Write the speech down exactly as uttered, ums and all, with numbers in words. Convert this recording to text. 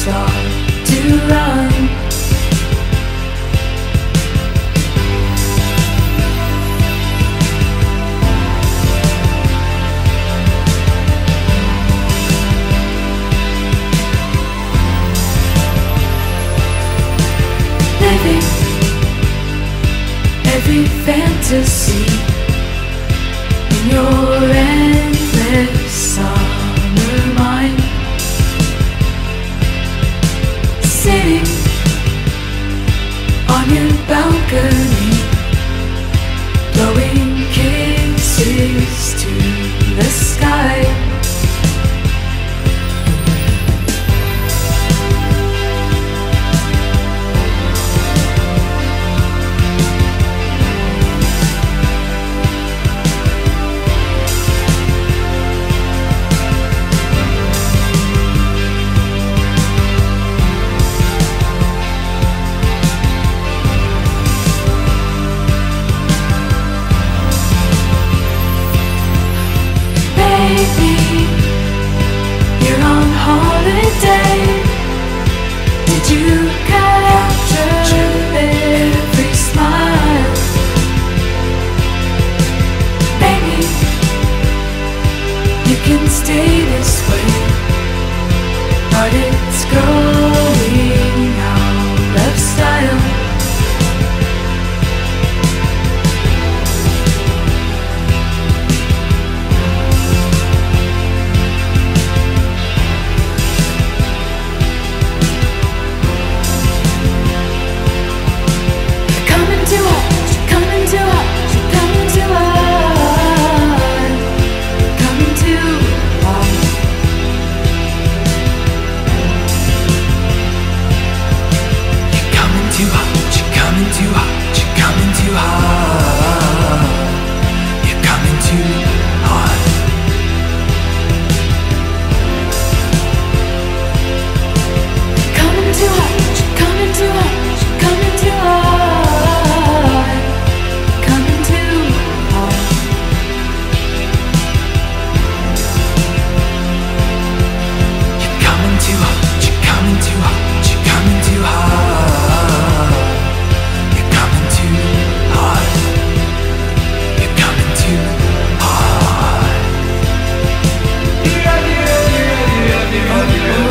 start to run. Living every fantasy in your endless summer mind. Sitting on your balcony, blowing kisses to the sky. You're on holiday. Did you capture every smile? Maybe you can stay this way, but it's growing out of style. Yeah, yeah, yeah, yeah, yeah, yeah.